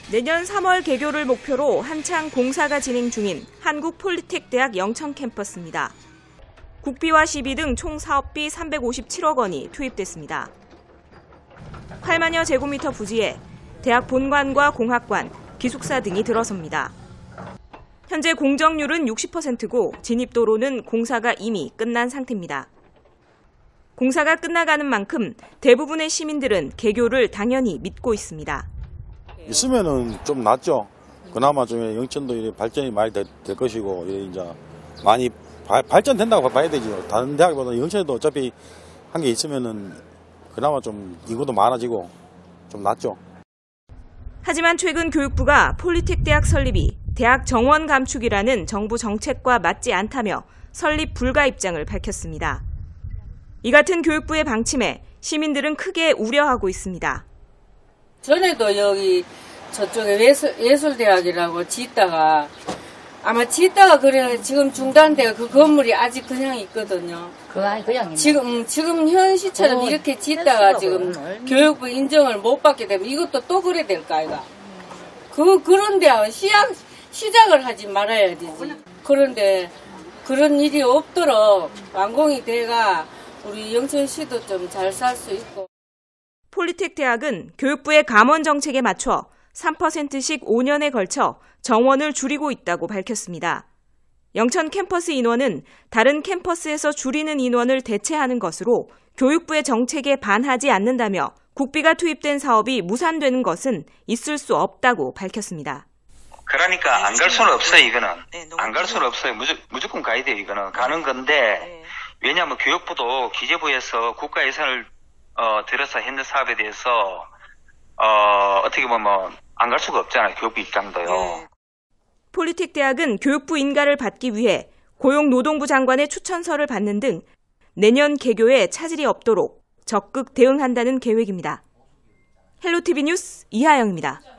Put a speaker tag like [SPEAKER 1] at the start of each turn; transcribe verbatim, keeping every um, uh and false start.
[SPEAKER 1] 내년 삼월 개교를 목표로 한창 공사가 진행 중인 한국폴리텍대학 영천 캠퍼스입니다. 국비와 시비 등 총 사업비 삼백오십칠억 원이 투입됐습니다. 팔만여 제곱미터 부지에 대학 본관과 공학관, 기숙사 등이 들어섭니다. 현재 공정률은 육십 퍼센트고 진입도로는 공사가 이미 끝난 상태입니다. 공사가 끝나가는 만큼 대부분의 시민들은 개교를 당연히 믿고 있습니다.
[SPEAKER 2] 있으면은 좀 낫죠. 그나마 좀 영천도 이제 발전이 많이 될, 될 것이고 이제 많이 바, 발전된다고 봐야 되죠. 다른 대학보다 영천에도 어차피 한 게 있으면은 그나마 좀 인구도 많아지고 좀 낫죠.
[SPEAKER 1] 하지만 최근 교육부가 폴리텍 대학 설립이 대학 정원 감축이라는 정부 정책과 맞지 않다며 설립 불가 입장을 밝혔습니다. 이 같은 교육부의 방침에 시민들은 크게 우려하고 있습니다.
[SPEAKER 3] 전에도 여기 저쪽에 예술, 예술대학이라고 짓다가 아마 짓다가 그래 지금 중단돼가 그 건물이 아직 그냥 있거든요.
[SPEAKER 4] 그 아니 그냥
[SPEAKER 3] 지금 지금 현 시처럼 어, 이렇게 짓다가 지금 교육부 인정을 못 받게 되면 이것도 또 그래 될까 아이가. 그 그런데 시작 시작을 하지 말아야 되지. 그런데 그런 일이 없도록 완공이 돼가 우리 영천시도 좀 잘 살 수 있고.
[SPEAKER 1] 폴리텍 대학은 교육부의 감원 정책에 맞춰 삼 퍼센트씩 오 년에 걸쳐 정원을 줄이고 있다고 밝혔습니다. 영천 캠퍼스 인원은 다른 캠퍼스에서 줄이는 인원을 대체하는 것으로 교육부의 정책에 반하지 않는다며 국비가 투입된 사업이 무산되는 것은 있을 수 없다고 밝혔습니다.
[SPEAKER 5] 그러니까 안 갈 수는 없어요, 이거는. 안 갈 수는 없어요. 무조건, 무조건 가야 돼요, 이거는. 가는 건데, 왜냐하면 교육부도 기재부에서 국가 예산을 어, 들여서 했는 사업에 대해서 어, 어떻게 보면 안 갈 수가 없잖아요. 교육부 입장도요. 네.
[SPEAKER 1] 폴리텍 대학은 교육부 인가를 받기 위해 고용노동부 장관의 추천서를 받는 등 내년 개교에 차질이 없도록 적극 대응한다는 계획입니다. 헬로티비 뉴스 이하영입니다.